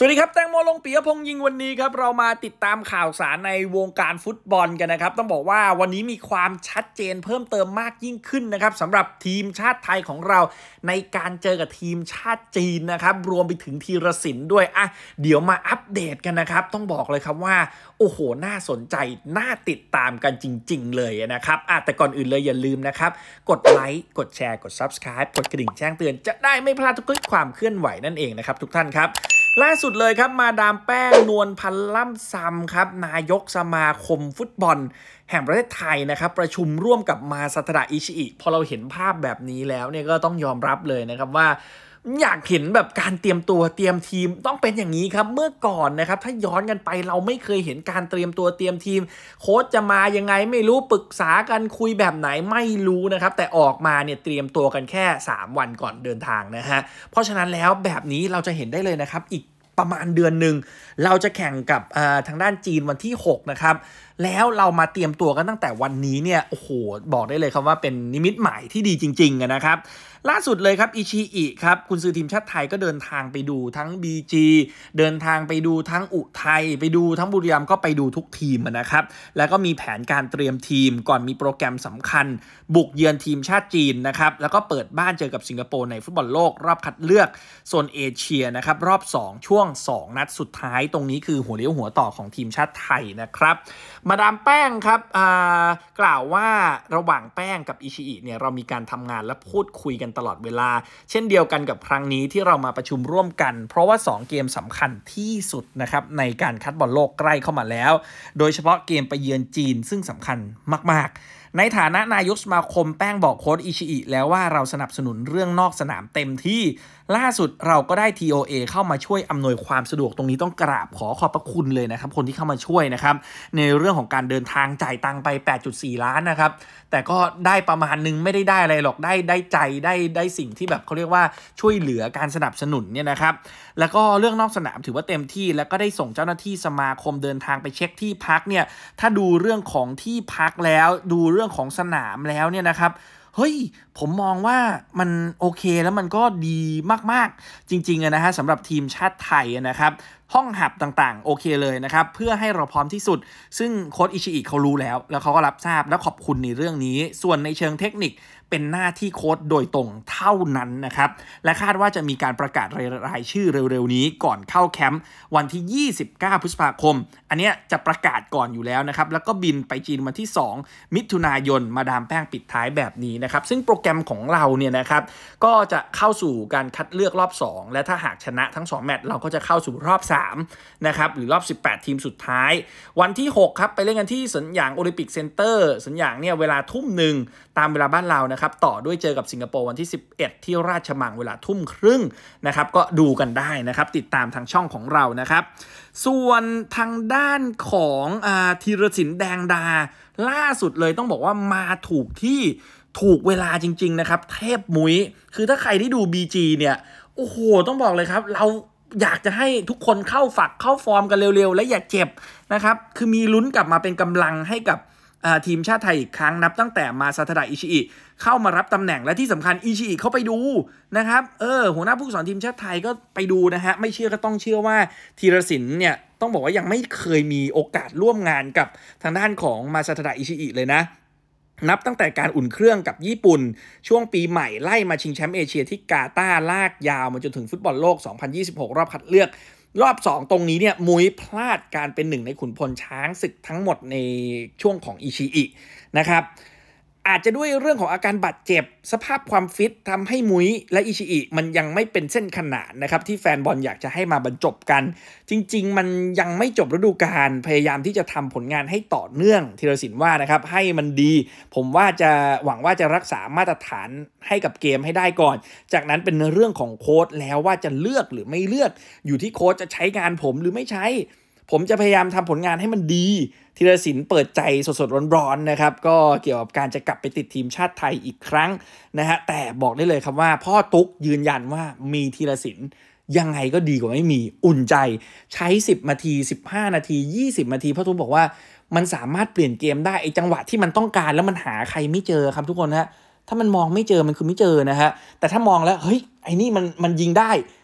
สวัสดีครับแตงโมลงปิยพงษ์ยิงวันนี้ครับเรามาติดตามข่าวสารในวงการฟุตบอลกันนะครับต้องบอกว่าวันนี้มีความชัดเจนเพิ่มเติมมากยิ่งขึ้นนะครับสำหรับทีมชาติไทยของเราในการเจอกับทีมชาติจีนนะครับรวมไปถึงธีรศิลป์ด้วยเดี๋ยวมาอัปเดตกันนะครับต้องบอกเลยครับว่าโอ้โหน่าสนใจน่าติดตามกันจริงๆเลยนะครับแต่ก่อนอื่นเลยอย่าลืมนะครับกดไลค์กดแชร์กด Subscribe กดกระดิ่งแจ้งเตือนจะได้ไม่พลาดทุกความเคลื่อนไหวนั่นเองนะครับทุกท่านครับล่าสุดเลยครับมาดามแป้งนวลพันธ์ล่ำซำครับนายกสมาคมฟุตบอลแห่งประเทศไทยนะครับประชุมร่วมกับมาซาตะอิชิอิพอเราเห็นภาพแบบนี้แล้วเนี่ยก็ต้องยอมรับเลยนะครับว่าอยากเห็นแบบการเตรียมตัวเตรียมทีมต้องเป็นอย่างนี้ครับเมื่อก่อนนะครับถ้าย้อนกันไปเราไม่เคยเห็นการเตรียมตัวเตรียมทีมโค้ชจะมายังไงไม่รู้ปรึกษากันคุยแบบไหนไม่รู้นะครับแต่ออกมาเนี่ยเตรียมตัวกันแค่3วันก่อนเดินทางนะฮะเพราะฉะนั้นแล้วแบบนี้เราจะเห็นได้เลยนะครับอีกประมาณเดือนหนึ่งเราจะแข่งกับทางด้านจีนวันที่6นะครับแล้วเรามาเตรียมตัวกันตั้งแต่วันนี้เนี่ยโอ้โหบอกได้เลยครับว่าเป็นนิมิตหมายที่ดีจริงๆนะครับล่าสุดเลยครับอิชิอิครับกุนซือทีมชาติไทยก็เดินทางไปดูทั้ง BG เดินทางไปดูทั้งอุทัยไปดูทั้งบุรีรัมย์ก็ไปดูทุกทีมนะครับแล้วก็มีแผนการเตรียมทีมก่อนมีโปรแกรมสำคัญบุกเยือนทีมชาติจีนนะครับแล้วก็เปิดบ้านเจอกับสิงคโปร์ในฟุตบอลโลกรอบคัดเลือกโซนเอเชียนะครับรอบ2ช่วง2นัดสุดท้ายตรงนี้คือหัวเลี้ยวหัวต่อของทีมชาติไทยนะครับมาดามแป้งครับกล่าวว่าระหว่างแป้งกับอิชิอิเนี่ยเรามีการทำงานและพูดคุยกันตลอดเวลาเช่นเดียวกันกับครั้งนี้ที่เรามาประชุมร่วมกันเพราะว่า2เกมสำคัญที่สุดนะครับในการคัดบอลโลกใกล้เข้ามาแล้วโดยเฉพาะเกมไปเยือนจีนซึ่งสำคัญมากๆในฐานะนายกสมาคมแป้งบอกโค้ชอิชิอิแล้วว่าเราสนับสนุนเรื่องนอกสนามเต็มที่ล่าสุดเราก็ได้ TOA เข้ามาช่วยอำนวยความสะดวกตรงนี้ต้องกราบขอบพระคุณเลยนะครับคนที่เข้ามาช่วยนะครับในเรื่องของการเดินทางจ่ายตังไป 8.4 ล้านนะครับแต่ก็ได้ประมาณนึงไม่ได้อะไรหรอกได้ใจได้สิ่งที่แบบเขาเรียกว่าช่วยเหลือการสนับสนุนเนี่ยนะครับแล้วก็เรื่องนอกสนามถือว่าเต็มที่แล้วก็ได้ส่งเจ้าหน้าที่สมาคมเดินทางไปเช็คที่พักเนี่ยถ้าดูเรื่องของที่พักแล้วดูเรื่องของสนามแล้วเนี่ยนะครับเฮ้ยผมมองว่ามันโอเคแล้วมันก็ดีมากๆจริงๆนะฮะสำหรับทีมชาติไทยนะครับห้องหับต่างๆโอเคเลยนะครับเพื่อให้เราพร้อมที่สุดซึ่งโค้ชอิชิอิเขารู้แล้วเขาก็รับทราบและขอบคุณในเรื่องนี้ส่วนในเชิงเทคนิคเป็นหน้าที่โค้ชโดยตรงเท่านั้นนะครับและคาดว่าจะมีการประกาศรายชื่อเร็วๆนี้ก่อนเข้าแคมป์วันที่29พฤษภาคมอันเนี้ยจะประกาศก่อนอยู่แล้วนะครับแล้วก็บินไปจีนวันที่2มิถุนายนมาดามแป้งปิดท้ายแบบนี้นะครับซึ่งโปรแกรมของเราเนี่ยนะครับก็จะเข้าสู่การคัดเลือกรอบ2และถ้าหากชนะทั้ง2แมตช์เราก็จะเข้าสู่รอบ3นะครับหรือรอบ18ทีมสุดท้ายวันที่6ครับไปเล่นกันที่สวนหยางโอลิมปิกเซ็นเตอร์สวนหยางเนี่ยเวลา 19:00 นตามเวลาบ้านเรานะครับต่อด้วยเจอกับสิงคโปร์วันที่11ที่ราชมังเวลา 20:30 นนะครับก็ดูกันได้นะครับติดตามทางช่องของเรานะครับส่วนทางด้านของธีรศิลป์แดงดาล่าสุดเลยต้องบอกว่ามาถูกที่ถูกเวลาจริงๆนะครับเทพมุ้ยคือถ้าใครที่ดู BG เนี่ยโอ้โหต้องบอกเลยครับเราอยากจะให้ทุกคนเข้าฝักเข้าฟอร์มกันเร็วๆและอย่าเจ็บนะครับคือมีลุ้นกลับมาเป็นกำลังให้กับทีมชาติไทยอีกครั้งนับตั้งแต่มาซาตะอิชิอิเข้ามารับตำแหน่งและที่สำคัญอิชิอิเขาไปดูนะครับหัวหน้าผู้สอนทีมชาติไทยก็ไปดูนะฮะไม่เชื่อก็ต้องเชื่อว่าธีรศิลป์เนี่ยต้องบอกว่ายังไม่เคยมีโอกาสร่วมงานกับทางด้านของมาซาตะอิชิอิเลยนะนับตั้งแต่การอุ่นเครื่องกับญี่ปุ่นช่วงปีใหม่ไล่มาชิงแชมป์เอเชียที่กาตาร์ลากยาวมาจนถึงฟุตบอลโลก2026รอบคัดเลือกรอบ2ตรงนี้เนี่ยมุ้ยพลาดการเป็นหนึ่งในขุนพลช้างศึกทั้งหมดในช่วงของอิชิอินะครับอาจจะด้วยเรื่องของอาการบาดเจ็บสภาพความฟิตทำให้มุ้ยและอิชิอิมันยังไม่เป็นเส้นขนานนะครับที่แฟนบอลอยากจะให้มาบรรจบกันจริงๆมันยังไม่จบฤดูกาลพยายามที่จะทำผลงานให้ต่อเนื่องธีรศิลป์ว่านะครับให้มันดีผมว่าจะหวังว่าจะรักษามาตรฐานให้กับเกมให้ได้ก่อนจากนั้นเป็นเรื่องของโค้ชแล้วว่าจะเลือกหรือไม่เลือกอยู่ที่โค้ชจะใช้งานผมหรือไม่ใช้ผมจะพยายามทำผลงานให้มันดีธีรศิลป์เปิดใจสดๆร้อนๆนะครับก็เกี่ยวกับการจะกลับไปติดทีมชาติไทยอีกครั้งนะฮะแต่บอกได้เลยครับว่าพ่อตุ๊กยืนยันว่ามีธีรศิลป์ยังไงก็ดีกว่าไม่มีอุ่นใจใช้10นาที15นาที20นาทีพ่อตุ๊กบอกว่ามันสามารถเปลี่ยนเกมได้ไอ้จังหวะที่มันต้องการแล้วมันหาใครไม่เจอครับทุกคนฮะถ้ามันมองไม่เจอมันคือไม่เจอนะฮะแต่ถ้ามองแล้วเฮ้ยไอ้นี่มันยิงได้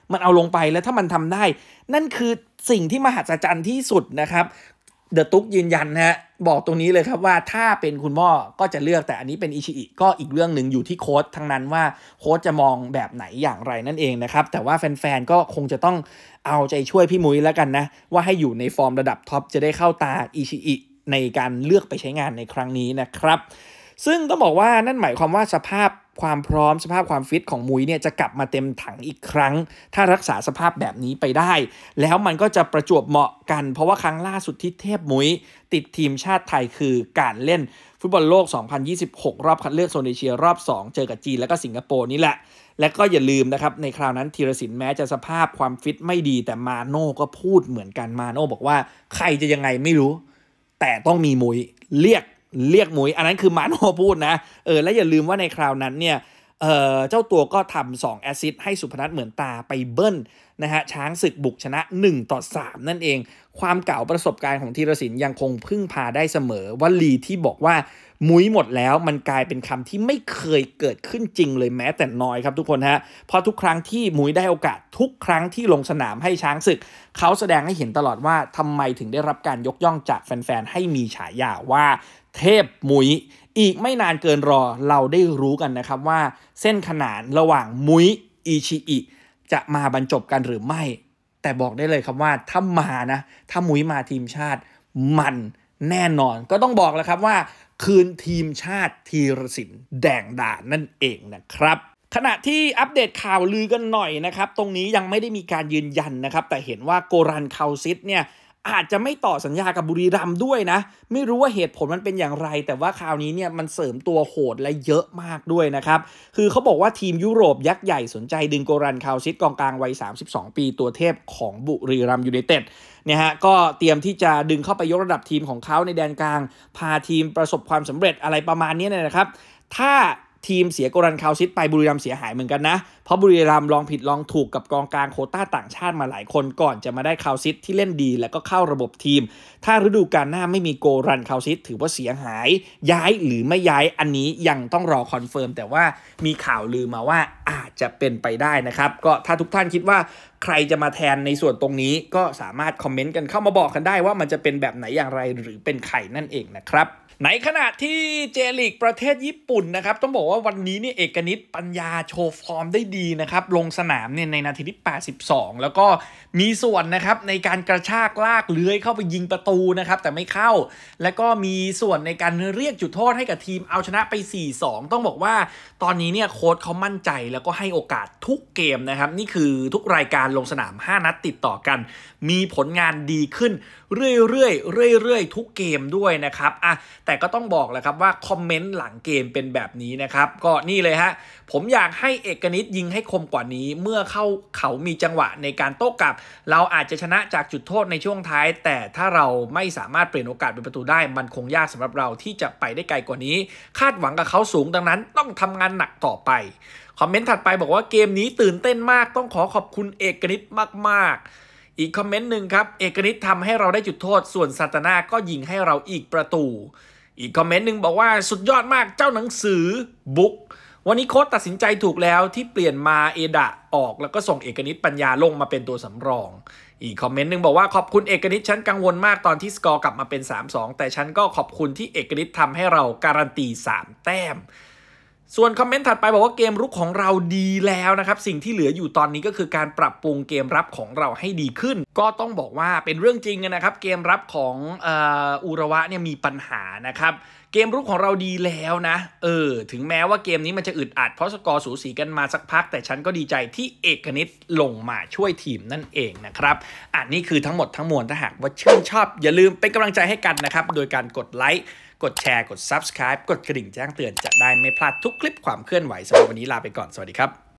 มันเอาลงไปแล้วถ้ามันทำได้นั่นคือสิ่งที่มหัศจรรย์ที่สุดนะครับเดอะตุ๊กยืนยันนะฮะบอกตรงนี้เลยครับว่าถ้าเป็นคุณพ่อก็จะเลือกแต่อันนี้เป็นอิชิอิก็อีกเรื่องหนึ่งอยู่ที่โค้ชทั้งนั้นว่าโค้ชจะมองแบบไหนอย่างไรนั่นเองนะครับแต่ว่าแฟนๆก็คงจะต้องเอาใจช่วยพี่มุ้ยแล้วกันนะว่าให้อยู่ในฟอร์มระดับท็อปจะได้เข้าตาอิชิอิในการเลือกไปใช้งานในครั้งนี้นะครับซึ่งต้องบอกว่านั่นหมายความว่าสภาพความพร้อมสภาพความฟิตของมุ้ยเนี่ยจะกลับมาเต็มถังอีกครั้งถ้ารักษาสภาพแบบนี้ไปได้แล้วมันก็จะประจวบเหมาะกันเพราะว่าครั้งล่าสุดที่เทพมุ้ยติดทีมชาติไทยคือการเล่นฟุตบอลโลก 2026 รอบคัดเลือกโซนเอเชียรอบ 2 เจอกับจีนแล้วก็สิงคโปร์นี่แหละและก็อย่าลืมนะครับในคราวนั้นธีรศิลป์แม้จะสภาพความฟิตไม่ดีแต่มาโน่ก็พูดเหมือนกันมาโน่บอกว่าใครจะยังไงไม่รู้แต่ต้องมีมุ้ยเรียกมุ้ยอันนั้นคือมาโน่พูดนะและอย่าลืมว่าในคราวนั้นเนี่ยเจ้าตัวก็ทำ2แอสซิสต์ให้สุพนัทเหมือนตาไปเบิ้ลนะฮะช้างศึกบุกชนะ1-3นั่นเองความเก่าประสบการณ์ของธีรศิลป์ยังคงพึ่งพาได้เสมอวลีที่บอกว่ามุ้ยหมดแล้วมันกลายเป็นคำที่ไม่เคยเกิดขึ้นจริงเลยแม้แต่น้อยครับทุกคนฮะเพราะทุกครั้งที่มุ้ยได้โอกาสทุกครั้งที่ลงสนามให้ช้างศึกเขาแสดงให้เห็นตลอดว่าทำไมถึงได้รับการยกย่องจากแฟนๆให้มีฉายาว่าเทพมุ้ยอีกไม่นานเกินรอเราได้รู้กันนะครับว่าเส้นขนานระหว่างมุ้ยอิชิอิจะมาบรรจบกันหรือไม่แต่บอกได้เลยครับว่าถ้ามานะถ้ามุ้ยมาทีมชาติมันแน่นอนก็ต้องบอกแล้วครับว่าคืนทีมชาติธีรศิลป์แดงดานั่นเองนะครับขณะที่อัปเดตข่าวลือกันหน่อยนะครับตรงนี้ยังไม่ได้มีการยืนยันนะครับแต่เห็นว่าโกรันเคาซิสเนี่ยอาจจะไม่ต่อสัญญากับบุรีรัมย์ด้วยนะไม่รู้ว่าเหตุผลมันเป็นอย่างไรแต่ว่าคราวนี้เนี่ยมันเสริมตัวโหดและเยอะมากด้วยนะครับคือเขาบอกว่าทีมยุโรปยักษ์ใหญ่สนใจดึงโกรันเคาซิสกองกลางวัย32 ปีตัวเทพของบุรีรัมย์ยูไนเต็ดเนี่ยฮะก็เตรียมที่จะดึงเข้าไปยกระดับทีมของเขาในแดนกลางพาทีมประสบความสำเร็จอะไรประมาณนี้นะครับถ้าทีมเสียโกรันเคาซิสไปบุรีรัมย์เสียหายเหมือนกันนะเพราะบุรีรัมย์ลองผิดลองถูกกับกองกลางโควต้าต่างชาติมาหลายคนก่อนจะมาได้เคาซิสที่เล่นดีแล้วก็เข้าระบบทีมถ้าฤดูกาลหน้าไม่มีโกรันเคาซิสถือว่าเสียหายย้ายหรือไม่ย้ายอันนี้ยังต้องรอคอนเฟิร์มแต่ว่ามีข่าวลือมาว่าอาจจะเป็นไปได้นะครับก็ถ้าทุกท่านคิดว่าใครจะมาแทนในส่วนตรงนี้ก็สามารถคอมเมนต์กันเข้ามาบอกกันได้ว่ามันจะเป็นแบบไหนอย่างไรหรือเป็นใครนั่นเองนะครับในขณะที่เจลีกประเทศญี่ปุ่นนะครับต้องบอกว่าวันนี้เนี่ยเอกนิตปัญญาโชว์ฟอร์มได้ดีนะครับลงสนามเนี่ยในนาทีที่82แล้วก็มีส่วนนะครับในการกระชากลากเลื้อยเข้าไปยิงประตูนะครับแต่ไม่เข้าแล้วก็มีส่วนในการเรียกจุดโทษให้กับทีมเอาชนะไป 4-2 ต้องบอกว่าตอนนี้เนี่ยโค้ชเขามั่นใจแล้วก็ให้โอกาสทุกเกมนะครับนี่คือทุกรายการลงสนาม5นัดติดต่อกันมีผลงานดีขึ้นเรื่อยๆทุกเกมด้วยนะครับแต่ก็ต้องบอกแหละครับว่าคอมเมนต์หลังเกมเป็นแบบนี้นะครับก็นี่เลยฮะผมอยากให้เอกนิตยิงให้คมกว่านี้เมื่อเขามีจังหวะในการโต้กลับเราอาจจะชนะจากจุดโทษในช่วงท้ายแต่ถ้าเราไม่สามารถเปลี่ยนโอกาสเป็นประตูได้มันคงยากสำหรับเราที่จะไปได้ไกลกว่านี้คาดหวังกับเขาสูงดังนั้นต้องทำงานหนักต่อไปคอมเมนต์ถัดไปบอกว่าเกมนี้ตื่นเต้นมากต้องขอบคุณเอกนิตมากๆอีกคอมเมนต์หนึ่งครับเอกนิตทำให้เราได้จุดโทษส่วนซาตาน่าก็ยิงให้เราอีกประตูอีกคอมเมนต์หนึ่งบอกว่าสุดยอดมากเจ้าหนังสือบุ๊กวันนี้โค้ชตัดสินใจถูกแล้วที่เปลี่ยนมาเอดะออกแล้วก็ส่งเอกนิตปัญญาลงมาเป็นตัวสำรองอีกคอมเมนต์หนึ่งบอกว่าขอบคุณเอกนิตฉันกังวลมากตอนที่สกอร์กลับมาเป็น 3-2 แต่ฉันก็ขอบคุณที่เอกนิตทำให้เราการันตี3แต้มส่วนคอมเมนต์ถัดไปบอกว่าเกมรุกของเราดีแล้วนะครับสิ่งที่เหลืออยู่ตอนนี้ก็คือการปรับปรุงเกมรับของเราให้ดีขึ้นก็ต้องบอกว่าเป็นเรื่องจริงนะครับเกมรับของอุระวะเนี่ยมีปัญหานะครับเกมรุกของเราดีแล้วนะถึงแม้ว่าเกมนี้มันจะอึดอัดเพราะสกอร์สูสีกันมาสักพักแต่ฉันก็ดีใจที่เอกนิตลงมาช่วยทีมนั่นเองนะครับนี่คือทั้งหมดทั้งมวลถ้าหากว่าชื่นชอบอย่าลืมเป็นกำลังใจให้กันนะครับโดยการกดไลค์กดแชร์กด Subscribe กดกระดิ่งแจ้งเตือนจะได้ไม่พลาดทุกคลิปความเคลื่อนไหวสำหรับวันนี้ลาไปก่อนสวัสดีครับ